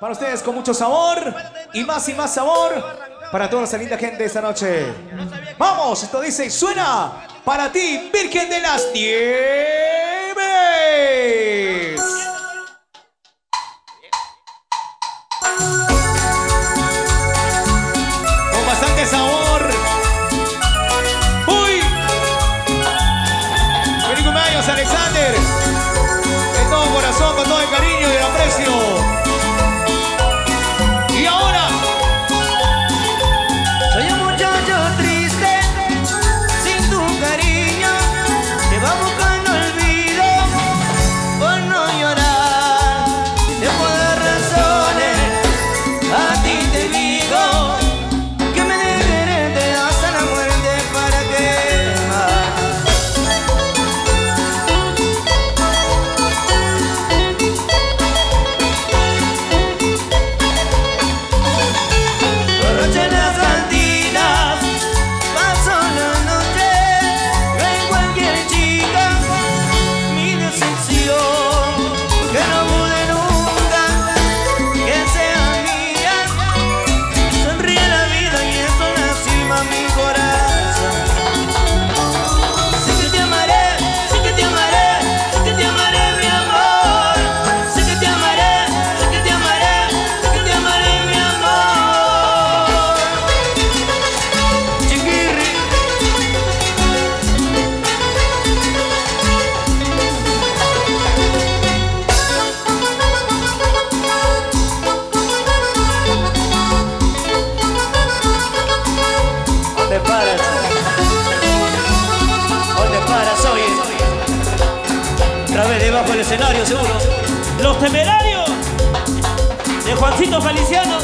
Para ustedes con mucho sabor y más sabor para toda esa linda gente esta noche. Vamos, esto dice, suena para ti, Virgen de las Nieves. Con bastante sabor. ¡Uy! ¡Feliz cumpleaños, Alexander! De todo corazón, con todo el cariño y el aprecio. Y ahora soy un muchacho triste, sin tu cariño, que va buscando olvido por no llorar. Te puedo dar razones, a ti te digo que me debes quererte hasta la muerte. ¿Para qué más? Borracha en las cantinas, paso la noche, en cualquier chica, mi decepción, que no pude nunca que sea mía. Sonríe la vida y esto lastima mi corazón. Sé que te amaré, sé que te amaré, sé que te amaré, mi amor. Sé que te amaré, sé que te amaré, sé que te amaré, mi amor. Chiquirri. ¿Dónde paras? ¿Dónde paras, oye? Otra vez debajo del escenario, seguro. Los Temerarios de Juancito Feliciano.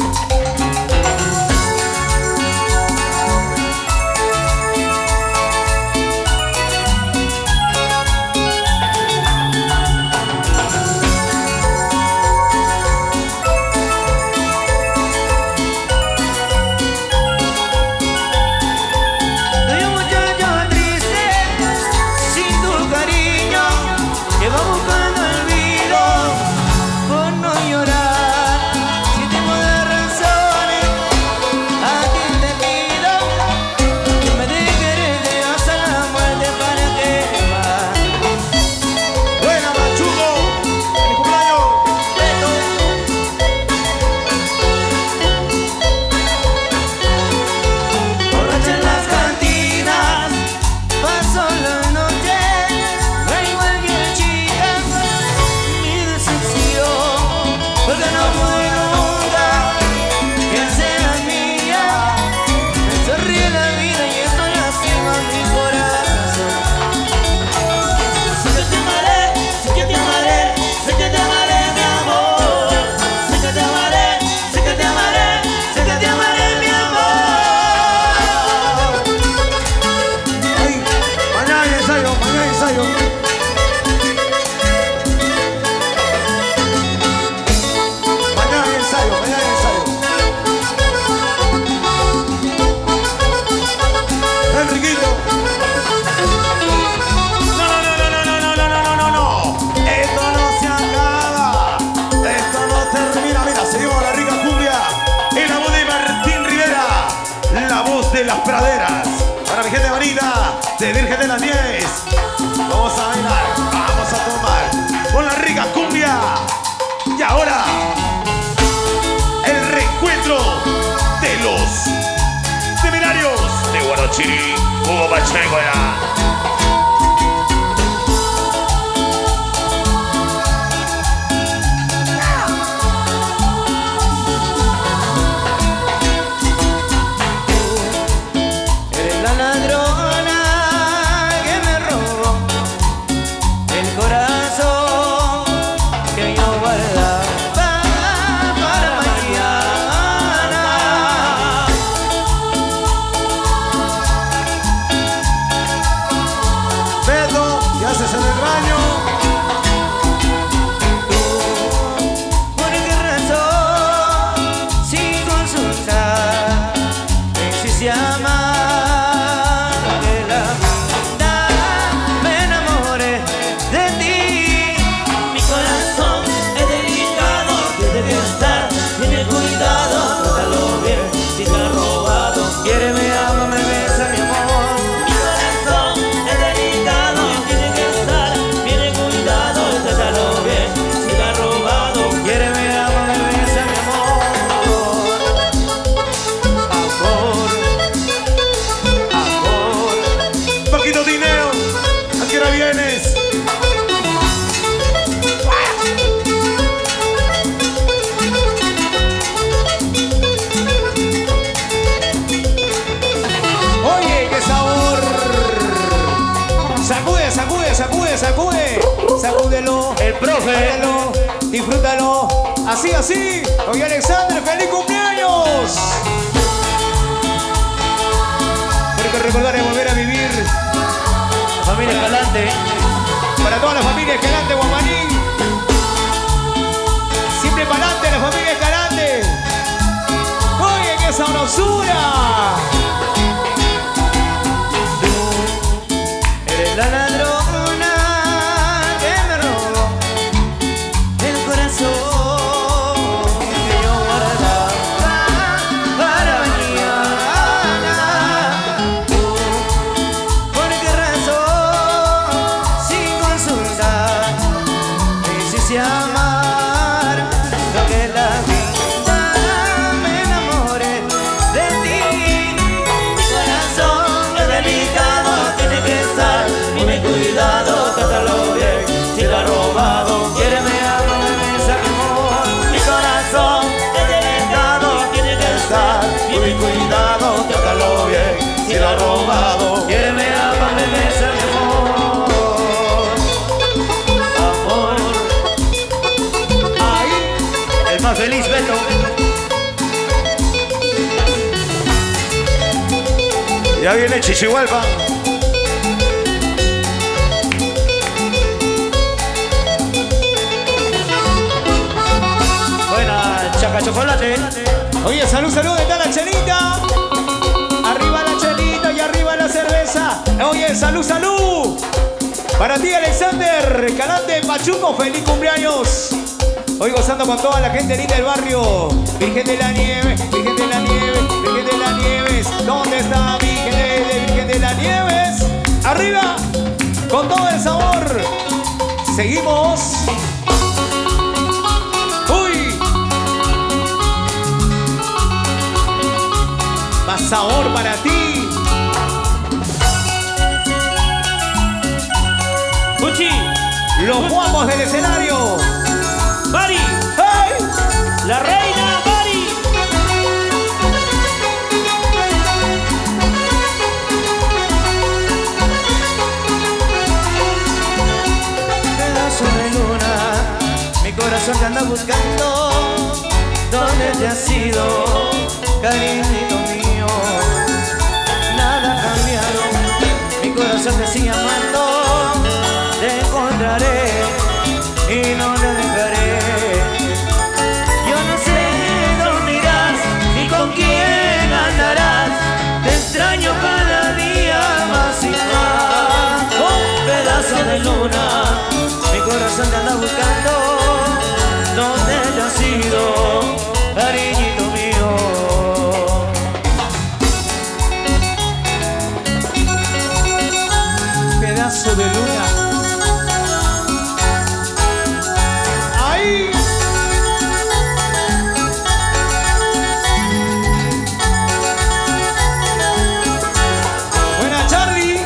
Soy un muchacho triste, sin tu cariño, que va buscando olvido por no llorar. Si te puedo dar razones, a ti te pido que me dejes quererte hasta la muerte. ¿Para qué más? buena, Machuco. ¡Feliz cumpleaños! Borracha en las cantinas, paso la noche, no hay cualquier chica, mi decepción, porque no pude nunca que sea mía. Me sonríe la vida y esto lastima mi corazón. Sé que te amaré, sé que te amaré, sé que te amaré, mi amor. Sé que te amaré, sé que te amaré, sé que te amaré, mi amor. Ay, mañana hay ensayo, mañana hay ensayo. Mañana hay ensayo, mañana hay ensayo. Enriquito. No, esto no se acaba, esto no termina. Mira, seguimos la rica cumbia en la voz de Martín Rivera, la voz de las praderas. Para mi gente bonita de Virgen de las Nieves, vamos a bailar, vamos a tomar con la rica cumbia. Y ahora el reencuentro de los Temerarios de Guarachirí, Hugo Pacheco. Eres la ladrona que me robó el corazón que yo guardaba para mañana. así. Oye, Alexander, feliz cumpleaños. Porque recordar es volver a vivir. Familia Escalante. Para toda la familia Escalante, Guamaní. Siempre para adelante la familia Escalante. Oye, qué sabrosura. Tú eres la ladrona que me robó el corazón que yo guardaba para mañana. Tú, ¿por qué razón, sin consultar, me hiciste amar lo que la vida me enamoré de ti? Mi corazón es delicado, tiene que estar muy cuidado, trátalo bien. Si lo ha robado, quiéreme, háblame, besa, mi amor. Mi corazón es delicado, tiene que estar muy cuidado, trátalo bien. Si lo ha robado, quiéreme, háblame, besa, mi amor. Amor. Ahí, el más feliz Beto. Ya viene Chichihualpa. Buena, chaca chocolate. Oye, salud, salud, ¿dónde está la chelita? Arriba la chelita y arriba la cerveza. Oye, salud, salud. Para ti, Alexander, Escalante, Pachuco, feliz cumpleaños. Hoy gozando con toda la gente linda del barrio. Virgen de la Nieve, Virgen de la Nieve, Virgen de las Nieves. ¿Dónde está Virgen de las Nieves? Arriba, con todo el sabor. Seguimos. Uy. Más sabor para ti. Puchi, Los guapos del escenario. Mari, ¡Hey! la reina Mari. Pedazo de luna, mi corazón te anda buscando. ¿Dónde te has ido, cariñito mío? Nada ha cambiado, mi corazón te sigue amando. Te encontraré y no te dejaré. Yo no sé dónde irás ni con quién andarás. Te extraño cada día más y más. Oh, pedazo de luna, mi corazón te anda buscando. ¿Dónde te has ido, cariñito mío? Pedazo de luna. Ahí. Buena, Charlie.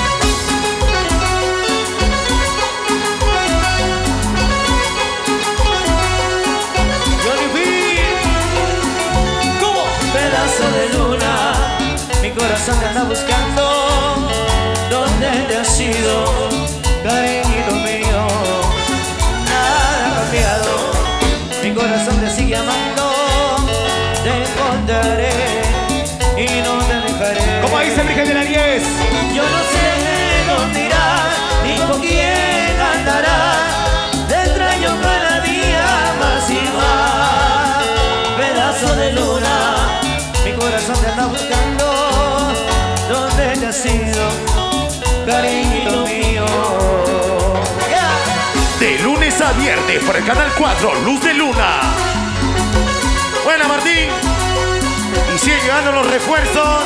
Johnny Phil. ¿Cómo? Pedazo de luna, mi corazón te anda buscando. ¿Dónde te has ido, cariñito mío? Nada ha cambiado, mi corazón te sigue amando. Te encontraré y no te dejaré. ¿Cómo dice Virgen de la Nieves? Yo no sé dónde irás ni con quién andarás. Te extraño cada día más y más. Pedazo de luna, mi corazón te anda buscando. ¿Dónde te has ido, cariñito mío? De lunes a viernes por el Canal 4, Luz de Luna. Buena, Martín. Y siguen llegando los refuerzos.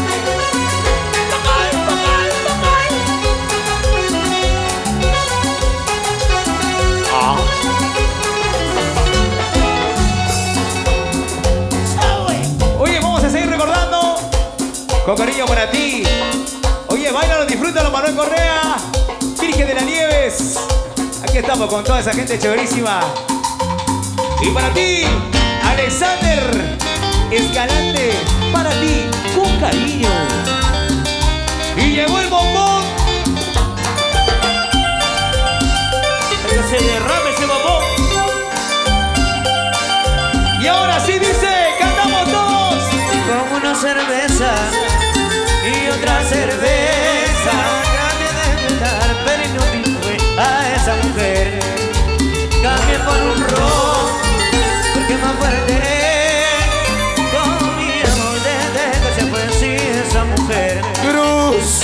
Ah. Oye, vamos a seguir recordando. Con cariño para ti. Oye, bailalo, disfrútalo, Manuel Correa. Virgen de las Nieves. Aquí estamos con toda esa gente chéverísima. Y para ti, Alexander Escalante. Para ti, con cariño. Y llegó el bombón. Que se derrame ese bombón. cerveza y otra cerveza. Cambie de verdad, pero inútil fue a esa mujer. Cambie por un ron, porque más fuerte con mi amor desde que se fue así esa mujer. Cruz.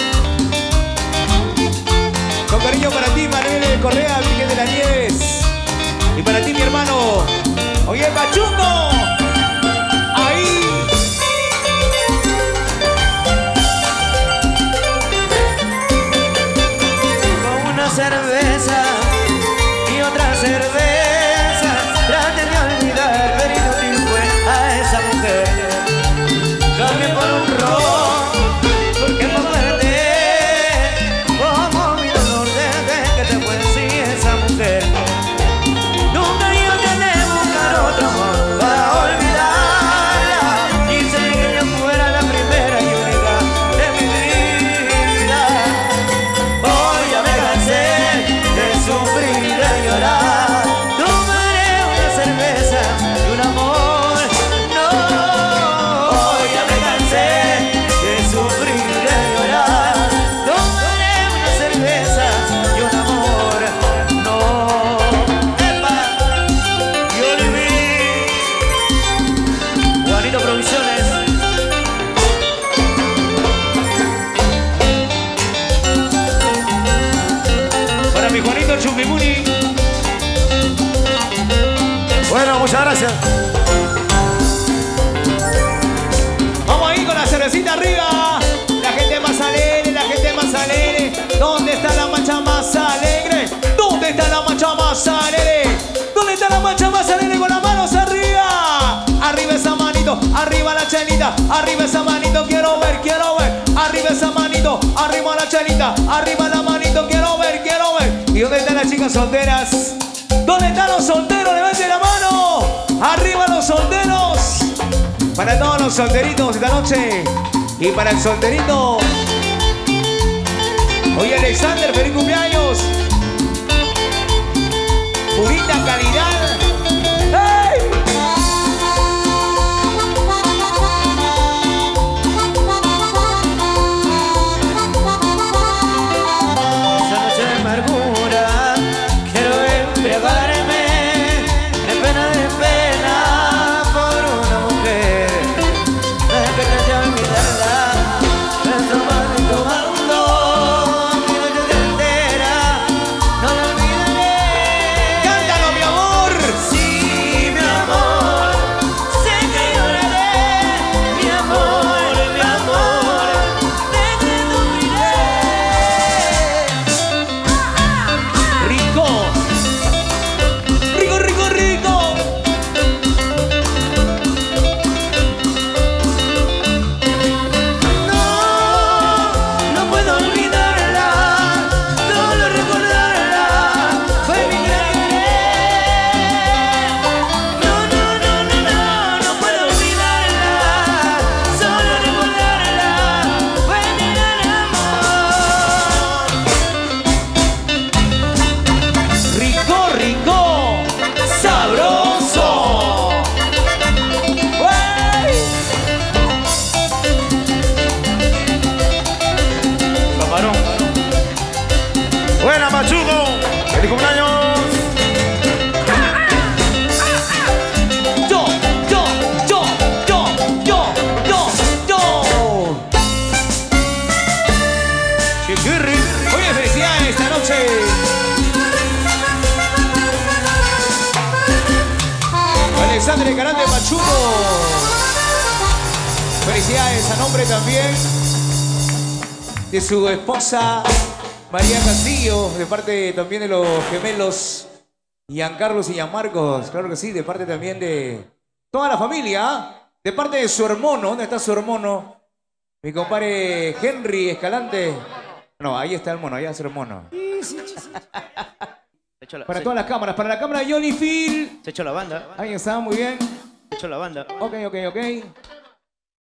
Con cariño para ti, Manuel Correa, Miguel de las Nieves. Y para ti, mi hermano. Oye, Pachuco. Ahí. Con una cerveza y otra cerveza, trate de olvidar, pero inútil fue a esa mujer. Cambie por un ron, porque es más fuerte como mi dolor desde que te fue así esa mujer. Nunca yo traté de buscar otro amor para olvidarla. Quise que ella fuera la primera y única de mi vida. Hoy ya me cansé de sufrir y de llorar. Tomaré una cerveza y un amor. No, hoy ya me cansé de sufrir y de llorar. Tomaré una cerveza y un amor. No, epa, y Oliví, Juanito Provisiones. Para mi Juanito Chupimuni. Bueno, muchas gracias. Vamos ahí con la cervecita arriba. La gente más alegre, la gente más alegre. ¿Dónde está la mancha más alegre? ¿Dónde está la mancha más alegre? ¿Dónde está la mancha más alegre? Con las manos arriba. Arriba esa manito, arriba la chelita. Arriba esa manito, quiero ver, quiero ver. Arriba esa manito, arriba la chelita. Arriba la manito, quiero ver, quiero ver. ¿Y dónde están las chicas solteras? ¿Dónde están los solteros? Levanten la mano. Arriba los solteros. Para todos los solteritos esta noche. Y para el solterito. Oye, Alexander, feliz cumpleaños. Purita calidad. ¡Hey! Esa noche de amargura quiero embriagarme de pena por una mujer. No es que trate de olvidarla, pero tomando y tomando mi noche entera, no la olvidaré. ¡Cántalo, mi amor! Sí, mi amor, sé que lloraré, mi amor, de que sufriré. ¡Rico! ¡Rico, rico, rico! No puedo olvidarla, solo recordarla fue mi gran querer. No puedo olvidarla, solo recordarla fue mi gran amor. ¡Rico, rico! ¡Sabroso! ¡Wey! Camarón. Buena, Pachuco. ¡Feliz cumpleaños! ¡Yo! Chiquirri. Oye, felicidades esta noche. Alexandre Carante Pachuco. Felicidades a nombre también de su esposa María Castillo, de parte también de los gemelos Giancarlos y Gianmarcos. Claro que sí, de parte también de toda la familia, de parte de su hermano. ¿Dónde está su hermano? Mi compadre Henry Escalante. No, ahí está el mono, allá es el mono. Para todas las cámaras, para la cámara de Johnny Phil. Se echó la banda. Ahí está, muy bien. Se echó la banda. Ok.